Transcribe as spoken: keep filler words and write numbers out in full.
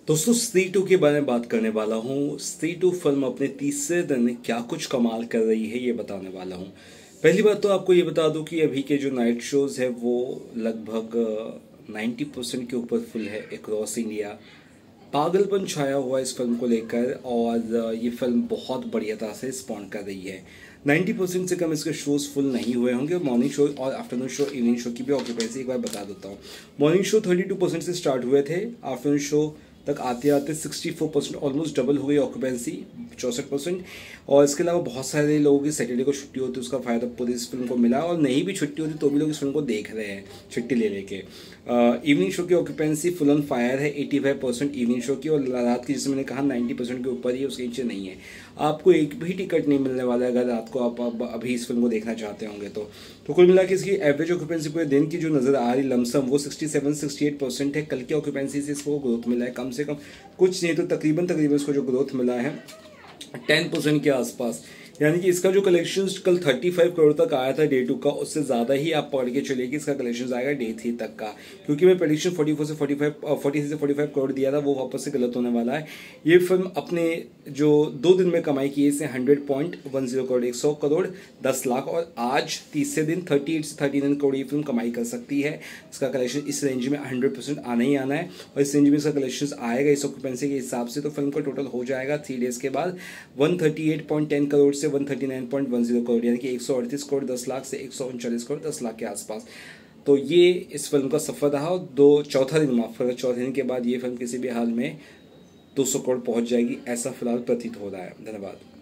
दोस्तों स्त्री टू के बारे में बात करने वाला हूँ। स्त्री टू फिल्म अपने तीसरे दिन क्या कुछ कमाल कर रही है ये बताने वाला हूँ। पहली बात तो आपको ये बता दूँ कि अभी के जो नाइट शोज है वो लगभग नाइन्टी परसेंट के ऊपर फुल है अक्रॉस इंडिया। पागलपन छाया हुआ इस फिल्म को लेकर और ये फिल्म बहुत बढ़िया तरह से रिस्पॉन्ड कर रही है। नाइन्टी परसेंट से कम इसके शोज फुल नहीं हुए होंगे। मॉर्निंग शो और आफ्टरनून शो, इवनिंग शो की भी ऑक्यूपेंसी एक बार बता देता हूँ। Morning show thirty two percent से स्टार्ट हुए थे, आफ्टरनून शो तक आते आते sixty four percent almost double हो गई ऑक्यूपेंसी, चौंसठ परसेंट। और इसके अलावा बहुत सारे लोगों की सैटरडे को छुट्टी होती है, उसका फ़ायदा पूरी इस फिल्म को मिला। और नहीं भी छुट्टी होती तो भी लोग इस फिल्म को देख रहे हैं छुट्टी ले लेके। इवनिंग शो की ऑक्यूपेंसी फुल ऑन फायर है, eighty five percent evening show की। और रात की, जैसे मैंने कहा, नाइन्टी परसेंट के ऊपर ही, उसके नीचे नहीं है। आपको एक भी टिकट नहीं मिलने वाला है अगर रात को आप अब अभी इस फिल्म को देखना चाहते होंगे तो तो कुल मिला के इसकी एवरेज ऑक्यूपेंसी पूरे दिन की जो नज़र आ रही लमसम वो sixty seven sixty eight percent है। कल की ऑक्यूपेंसी से इसको ग्रोथ मिला है, कम से कम कुछ नहीं तो तकरीबन तकरीबन इसको जो ग्रोथ मिला है टेन परसेंट के आसपास। यानी कि इसका जो कलेक्शन कल पैंतीस करोड़ तक आया था डे टू का, उससे ज़्यादा ही आप पढ़ के चलिए कि इसका कलेक्शन आएगा डे थ्री तक का। क्योंकि मैं प्रेडिक्शन चौवालीस से पैंतालीस तैंतालीस से पैंतालीस करोड़ दिया था, वो वापस से गलत होने वाला है। ये फिल्म अपने जो दो दिन में कमाई की है इसे hundred point one zero crore, एक सौ करोड़ दस लाख। और आज तीसरे दिन थर्टी एट से थर्टी नाइन करोड़ ये फिल्म कमाई कर सकती है। इसका कलेक्शन इस रेंज में हंड्रेड परसेंट आना ही आना है। और इस रेंज में इसका कलेक्शन आएगा इस ऑक्यूपेंसी के हिसाब से, तो फिल्म का टोटल हो जाएगा थ्री डेज के बाद one thirty eight point ten crore से one thirty nine point one zero crore, यानी कि एक सौ अड़तीस करोड़ दस लाख से एक सौ उनचालीस करोड़ दस लाख के आसपास। तो ये इस फिल्म का सफर रहा। दो चौथा दिन माफ करें चौथे दिन के बाद ये फिल्म किसी भी हाल में दो सौ करोड़ पहुंच जाएगी, ऐसा फिलहाल प्रतीत हो रहा है। धन्यवाद।